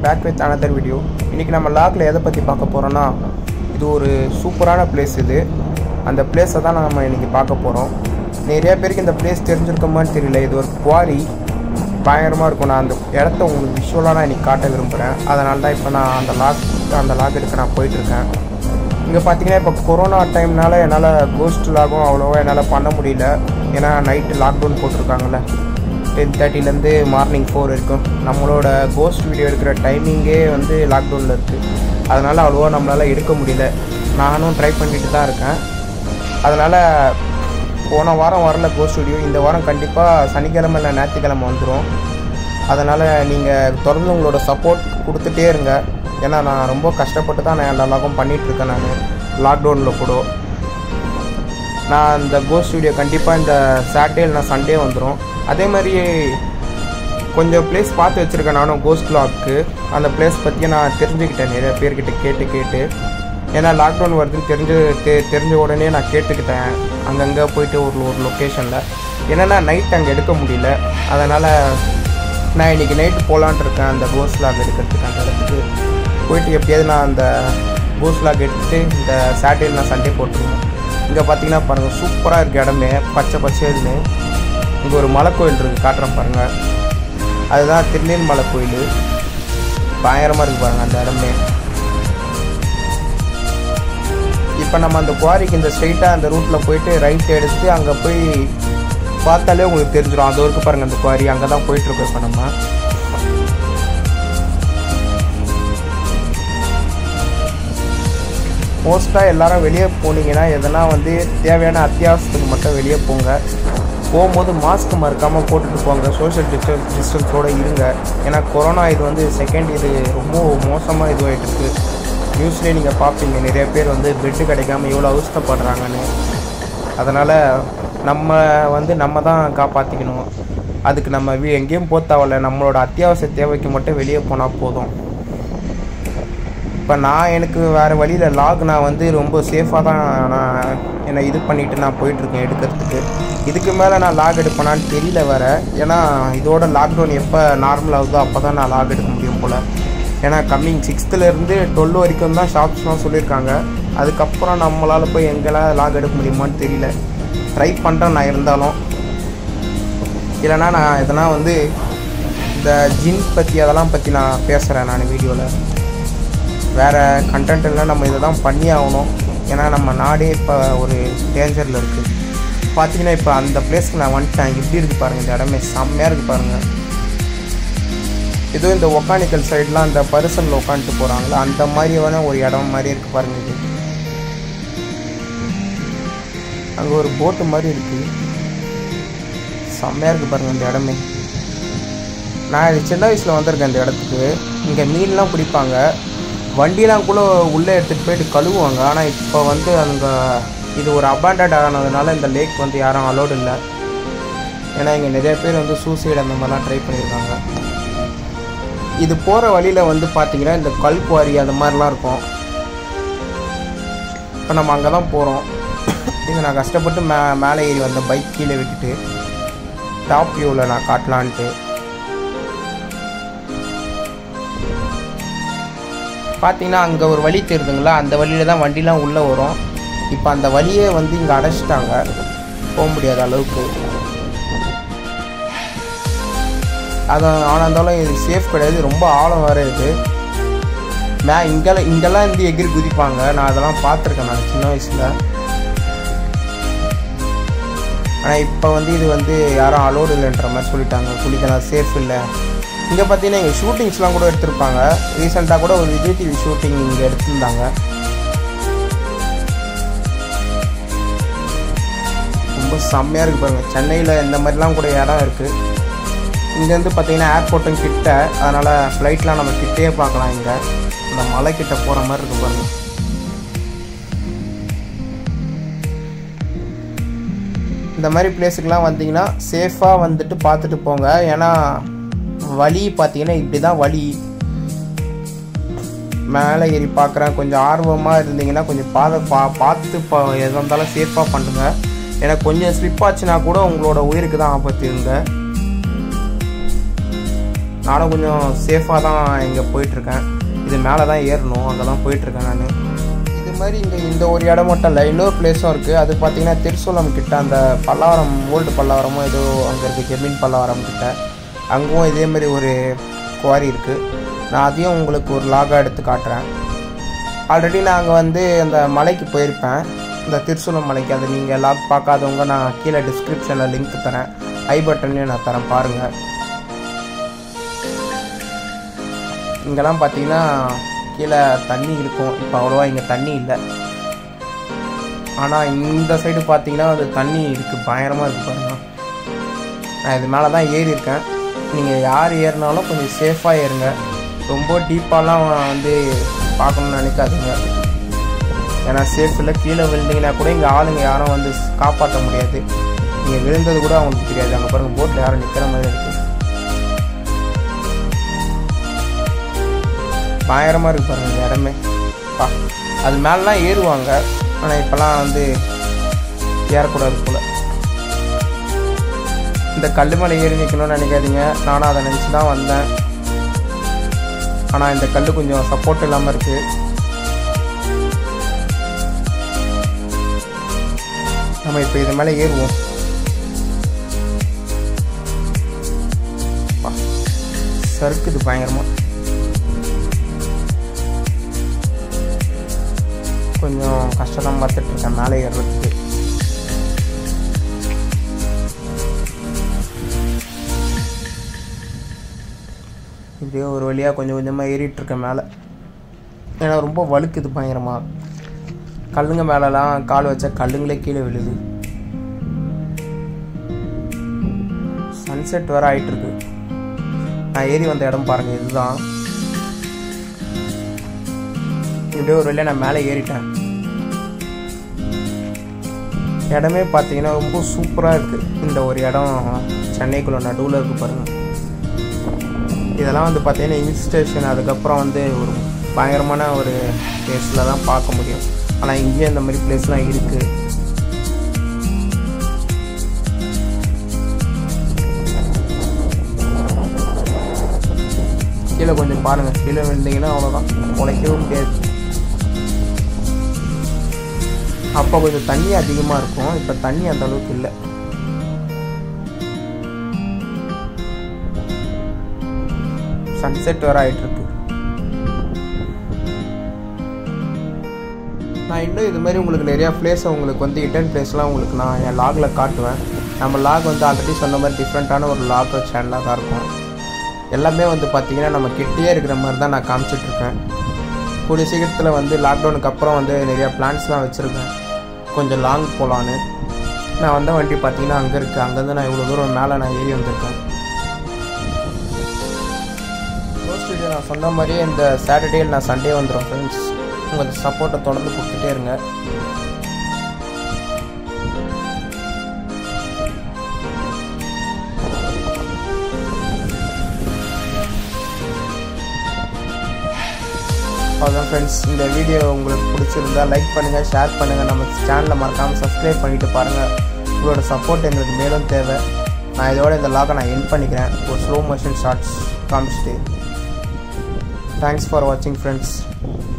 back with another video. இன்னைக்கு நம்ம லாக்ல எதை பத்தி பார்க்க போறோம்னா இது ஒரு சூப்பரான பிளேஸ் இது. அந்த பிளேஸை தான் நம்ம இன்னைக்கு பார்க்க போறோம். நிறைய பேருக்கு இந்த பிளேஸ் தெரிஞ்சிருக்குமான்னு தெரியல. இது ஒரு குவாரி பயங்கரமா இருக்கும். நான் அந்த இடத்த உங்களுக்கு விஷுவலா நான் இன்னைக்கு காட்ட விரும்புறேன். அதனால தான் இப்போ நான் அந்த லாக் எடுக்க நான் போயிட்டு இருக்கேன். இங்கே பார்த்தீங்கன்னா இப்போ கொரோனா டைம்னால என்னால் கோஸ்ட் லாகும் அவ்வளோவா என்னால் பண்ண முடியல. ஏன்னா நைட்டு லாக்டவுன் போட்டிருக்காங்கல்ல, 10:30லேருந்து மார்னிங் 4 வரைக்கும். நம்மளோட கோஸ்ட் வீடியோ எடுக்கிற டைமிங்கே வந்து லாக்டவுனில் இருக்குது. அதனால் அவ்வளோவா நம்மளால் எடுக்க முடியல. நானும் ட்ரை பண்ணிட்டு தான் இருக்கேன். அதனால் போன வாரம் வரல கோஸ்ட் வீடியோ. இந்த வாரம் கண்டிப்பாக சனிக்கிழமை இல்லை ஞாயிற்றுக்கிழமை வந்துடும். அதனால் நீங்கள் தொடர்ந்து உங்களோட சப்போர்ட் கொடுத்துட்டே இருங்க. ஏன்னா நான் ரொம்ப கஷ்டப்பட்டு தான் நான் எல்லா லாகும் பண்ணிகிட்ருக்கேன். நான் லாக்டவுனில் கூட நான் இந்த கோஸ்ட் வீடியோ கண்டிப்பாக இந்த சாட்டர்டே இல்லை சண்டே வந்துடும். அதே மாதிரி கொஞ்சம் பிளேஸ் பார்த்து வச்சுருக்கேன் நானும் கோஸ்ட் லாக்கு. அந்த பிளேஸ் பற்றியே நான் தெரிஞ்சுக்கிட்டேன் நிறைய பேர்கிட்ட கேட்டு. ஏன்னா லாக்டவுன் வருதுன்னு தெரிஞ்ச உடனே நான் கேட்டுக்கிட்டேன் அங்கங்கே போயிட்டு ஒரு லொக்கேஷனில். என்னென்னா நைட் அங்கே எடுக்க முடியல. அதனால் நான் இன்றைக்கி நைட்டு போகலான்ட்டு இருக்கேன் அந்த கோஸ்ட் லாக் எடுக்கிறதுக்கு. அந்த இடத்துக்கு போயிட்டு எப்படியாவது நான் அந்த கோஸ்ட் லாக் எடுத்துகிட்டு இந்த சாட்டர்டே நான் சண்டே போட்டுருவேன். இங்கே பார்த்தீங்கன்னா பாருங்கள், சூப்பராக இருக்குது இடமே, பச்சைன்னு. இங்கே ஒரு மலை கோயில் இருக்குது, காட்டுறேன் பாருங்கள். அதுதான் திருநீர் மலை கோயில். பயங்கரமாக இருக்குது பாருங்கள் அந்த இடமே. இப்போ நம்ம அந்த குவாரிக்கு இந்த ஸ்ட்ரைட்டாக அந்த ரூட்டில் போயிட்டு ரைட் எடுத்து அங்கே போய் பார்த்தாலே உங்களுக்கு தெரிஞ்சிடும். அது வரைக்கும் பாருங்கள் அந்த குவாரி, அங்கே தான் போயிட்டுருக்கோம் இப்போ நம்ம. மோஸ்ட்டாக எல்லோரும் வெளியே போனீங்கன்னா எதனா வந்து தேவையான அத்தியாவசியத்துக்கு மட்டும் வெளியே போங்க. போகும்போது மாஸ்க் மறக்காமல் போட்டுட்டு போங்க. சோஷியல் டிஸ்டன்ஸோடு இருங்க. ஏன்னா கொரோனா இது வந்து செகண்ட் இது ரொம்ப மோசமாக இதுவாகிட்டு இருக்குது. நியூஸ்லேயே நீங்கள் பார்ப்பீங்க நிறைய பேர் வந்து பெட்டு கிடைக்காமல் எவ்வளோ அவஸ்தைப்படுறாங்கன்னு. அதனால் நம்ம தான் காப்பாற்றிக்கணும். அதுக்கு நம்ம எங்கேயும் போத்தாவல, நம்மளோட அத்தியாவசிய தேவைக்கு மட்டும் வெளியே போனால் போதும். இப்போ எனக்கு வேறு வழியில் லாக் நான் வந்து ரொம்ப சேஃபாக தான் நான் என்னை இது பண்ணிவிட்டு நான் போயிட்டுருக்கேன் எடுக்கிறதுக்கு. இதுக்கு மேலே நான் லாக் எடுப்பேனான்னு தெரியல வேறு. ஏன்னா இதோட லாக்டவுன் எப்போ நார்மல் ஆகுதோ அப்போ தான் நான் லாக் எடுக்க முடியும் போல். ஏன்னா கம்மிங் 6th-லேருந்து 12 வரைக்கும் தான் ஷாப்ஸ்லாம் சொல்லியிருக்காங்க. அதுக்கப்புறம் நம்மளால் போய் எங்கெல்லாம் லாக் எடுக்க முடியுமான்னு தெரியல. ட்ரை பண்ணுறேன் நான் இருந்தாலும். இல்லைனா நான் எதனா வந்து இந்த ஜின் பற்றி அதெல்லாம் பற்றி நான் பேசுகிறேன் நான் வீடியோவில். வேறு கண்டென்ட் இல்லை, நம்ம இதை தான் பண்ணி ஆகணும். ஏன்னா நம்ம நாடே இப்போ ஒரு டேஞ்சரில் இருக்குது. பார்த்தீங்கன்னா இப்போ அந்த பிளேஸ்க்கு நான் வந்துட்டேன். எப்படி இருக்குது பாருங்கள், இந்த இடமே செம்மையாக இருக்குது பாருங்கள். இதுவும் இந்த ஒக்கானிக்கல் சைட்லாம் அந்த பரிசனில் உட்காந்துட்டு போகிறாங்களா அந்த மாதிரியான ஒரு இடம் மாதிரி இருக்குது பாருங்கள். இது அங்கே ஒரு போட்டு மாதிரி இருக்குது, செம்மையாக இருக்குது பாருங்கள் இந்த இடமே. நான் சின்ன வயசில் வந்திருக்கேன் இந்த இடத்துக்கு. இங்கே மீன்லாம் பிடிப்பாங்க, வண்டிலாம் கூட உள்ளே எடுத்துகிட்டு போயிட்டு கழுவுவாங்க. ஆனால் இப்போ வந்து அங்கே இது ஒரு அபாண்டட் ஆனதுனால இந்த லேக் வந்து யாரும் அலோடு இல்லை. ஏன்னா இங்கே நிறைய பேர் வந்து சூசைடு அந்த மாதிரிலாம் ட்ரை பண்ணியிருக்காங்க. இது போகிற வழியில் வந்து பார்த்திங்கன்னா இந்த கல் குவாரி அது மாதிரிலாம் இருக்கும். இப்போ நம்ம அங்கே தான் போகிறோம். இது நான் கஷ்டப்பட்டு மேலே ஏறி வந்த பைக் கீழே விட்டுட்டு டாப் வியூவில் நான் காட்டலான்ட்டு. பார்த்தீங்கன்னா அங்கே ஒரு வழி தெரியுதுங்களா, அந்த வழியில் தான் வண்டிலாம் உள்ளே வரும். இப்போ அந்த வழியே வந்து இங்கே அடைச்சிட்டாங்க, போக முடியாத அளவுக்கு. அது ஆனால் இருந்தாலும் இது சேஃப் கிடையாது, ரொம்ப ஆழம் வேறு இது. இங்கெல்லாம் இருந்து எகிரி குதிப்பாங்க. நான் அதெல்லாம் பார்த்துருக்கேன் நான் சின்ன வயசில். ஆனால் இப்போ வந்து இது வந்து யாரும் அலோடு இல்லைன்ற மாதிரி சொல்லிட்டாங்க, குளிக்கலாம் சேஃப் இல்லை. இங்கே பார்த்தீங்கன்னா இங்கே ஷூட்டிங்ஸ்லாம் கூட எடுத்திருப்பாங்க. ரீசெண்டாக கூட ஒரு விஜய் டிவி ஷூட்டிங் இங்கே எடுத்திருந்தாங்க. ரொம்ப செம்மையாக இருக்குது பாருங்கள். சென்னையில் இந்த மாதிரிலாம் கூட இடம் இருக்குது. இங்கேருந்து பார்த்தீங்கன்னா ஏர்போர்ட்டும் கிட்ட, அதனால் ஃப்ளைட்லாம் நம்ம கிட்டே பார்க்கலாம். இங்கே இந்த மலை கிட்ட போகிற மாதிரி இருக்குது பாருங்கள். இந்த மாதிரி பிளேஸுக்கெலாம் வந்தீங்கன்னா சேஃபாக வந்துட்டு பார்த்துட்டு போங்க. ஏன்னா வழி பார்த்தீங்கன்னா இப்படி தான் வழி. மேலே ஏறி பார்க்குறேன். கொஞ்சம் ஆர்வமாக இருந்தீங்கன்னா கொஞ்சம் பார்த்து எதாக இருந்தாலும் சேஃபாக பண்ணுங்க. ஏன்னா கொஞ்சம் ஸ்லிப் ஆச்சுன்னா கூட உங்களோட உயிருக்கு தான் ஆபத்து இருங்க. நானும் கொஞ்சம் சேஃபாக தான் இங்கே போயிட்டுருக்கேன். இது மேலே தான் ஏறணும், அங்கே தான் போயிட்டுருக்கேன் நான். இது மாதிரி இங்கே இந்த ஒரு இடம் மட்டும் இல்லை, இன்னொரு பிளேஸும் இருக்குது. அது பார்த்திங்கன்னா திருசூலம் கிட்ட அந்த பல்லாவரம் ஓல்டு பல்லாவரமும் ஏதோ அங்கே இருக்குது, கெமின் பல்லாவரம் கிட்ட. அங்கேயும் இதேமாரி ஒரு குவாரி இருக்குது. நான் அதையும் உங்களுக்கு ஒரு லாகாக எடுத்து காட்டுறேன். ஆல்ரெடி நான் அங்கே அந்த மலைக்கு போயிருப்பேன், இந்த திருசூலம் மலைக்கு. அது நீங்கள் லாக் பார்க்காதவங்க நான் கீழே டிஸ்கிரிப்ஷனில் லிங்க் தரேன், ஐ பட்டன்லேயும் நான் தரேன், பாருங்கள். இங்கெல்லாம் பார்த்தீங்கன்னா கீழே தண்ணி இருக்கும். இப்போ அவ்வளோவா இங்கே தண்ணி இல்லை. ஆனால் இந்த சைடு பார்த்தீங்கன்னா அது தண்ணி இருக்குது, பயங்கரமாக இருக்குது பாருங்க. நான் இது மேலே தான் ஏறி இருக்கேன். நீங்கள் யார் ஏறினாலும் கொஞ்சம் சேஃபாக ஏறுங்க. ரொம்ப டீப்பாலாம் பார்க்கணுன்னு நினைக்காதீங்க. ஏன்னா சேஃப் இல்லை. கீழே விழுந்தீங்கன்னா கூட இங்கே ஆளுங்க யாரும் காப்பாற்ற முடியாது. நீங்கள் விழுந்தது கூட அவங்களுக்கு தெரியாது. அங்கே பாருங்கள், போட்டில் யாரும் நிற்கிற மாதிரி இருக்குது. பயங்கரமாக இருக்குது பாருங்கள் இந்த இடமே. அது மேலாம் ஏறுவாங்க, ஆனால் இப்போலாம் ஏறக்கூடாது போல். இந்த கல் மேலே ஏறி நிற்கணும்னு நினைக்காதீங்க. நானும் அதை நினச்சி தான் வந்தேன். ஆனால் இந்த கல் கொஞ்சம் சப்போர்ட் இல்லாமல் இருக்குது. நம்ம இப்போ இது மேலே ஏறுவோம். சறுக்குது பயங்கரமாக. கொஞ்சம் கஷ்டம் பார்த்துட்ருக்கேன் மேலே ஏறுறதுக்கு. இப்படியே ஒரு வழியாக கொஞ்சம் கொஞ்சமாக ஏறிட்டுருக்கேன் மேலே. ஏன்னா ரொம்ப வழுக்குது பயங்கரமாக. கல்லுங்க மேலெலாம் கால் வச்சா கல்லுங்களே கீழே விழுது. சன்செட் வேறு ஆகிட்டுருக்கு. நான் ஏறி வந்த இடம் பாருங்கள், இதுதான். இப்படியே ஒரு வழியாக நான் மேலே ஏறிட்டேன். இடமே பார்த்தீங்கன்னா ரொம்ப சூப்பராக இருக்குது. இந்த ஒரு இடம் சென்னைக்குள்ள நடுவில் இருக்குது பாருங்கள். இதெல்லாம் பார்த்தீங்கன்னா ஹில் ஸ்டேஷன். அதுக்கப்புறம் ஒரு பயங்கரமான ஒரு பிளேஸில் தான் பார்க்க முடியும். ஆனால் இங்கேயும் இந்த மாதிரி பிளேஸ்லாம் இருக்குது. கீழே கொஞ்சம் பாருங்கள், கீழே விழுந்தீங்கன்னா அவ்வளோதான், உழைக்கவும் முடியாது. அப்போ கொஞ்சம் தண்ணி அதிகமாக இருக்கும், இப்போ தண்ணி அந்த அளவுக்கு இல்லை. சன்செட் வேறு ஆகிட்டுருக்கு. நான் இன்னும் இது மாதிரி உங்களுக்கு நிறையா பிளேஸை உங்களுக்கு ஹிடன் பிளேஸ்லாம் உங்களுக்கு நான் என் லாகில் காட்டுவேன். நம்ம லாக் ஆல்ரெடி சொன்ன மாதிரி டிஃப்ரெண்ட்டான ஒரு லாக் சேனலாக தான் இருக்கும். எல்லாமே பார்த்திங்கன்னா நம்ம கிட்டே இருக்கிற மாதிரி தான் நான் காமிச்சிட்ருக்கேன். கூடிய சீக்கிரத்தில் லாக்டவுனுக்கு அப்புறம் நிறையா பிளான்ஸ்லாம் வச்சுருக்கேன், கொஞ்சம் லாங் போகலான்னு. நான் வந்த வண்டி பார்த்திங்கன்னா அங்கே இருக்குது. அங்கேருந்து நான் இவ்வளோ தூரம் மேலே நான் ஏறி வந்திருக்கேன். ஃபர்ஸ்ட் வீடியோ நான் சொன்ன மாதிரியே இந்த சாட்டர்டே நான் சண்டே வந்துடும் ஃப்ரெண்ட்ஸ். உங்கள் சப்போர்ட்டை தொடர்ந்து கொடுத்துட்டே இருங்க. அவ்வளோதான் ஃப்ரெண்ட்ஸ். இந்த வீடியோ உங்களுக்கு பிடிச்சிருந்தா லைக் பண்ணுங்கள், ஷேர் பண்ணுங்கள். நம்ம சேனலை மறக்காமல் சப்ஸ்கிரைப் பண்ணிவிட்டு பாருங்கள். உங்களோட சப்போர்ட் எங்களுக்கு மேலும் தேவை. நான் இதோட இந்த லாகை நான் எண்ட் பண்ணிக்கிறேன், ஒரு ஸ்லோ மோஷன் ஷார்ட்ஸ் காமிச்சிட்டு. தேங்க்ஸ் ஃபார் வாட்சிங் ஃப்ரெண்ட்ஸ்.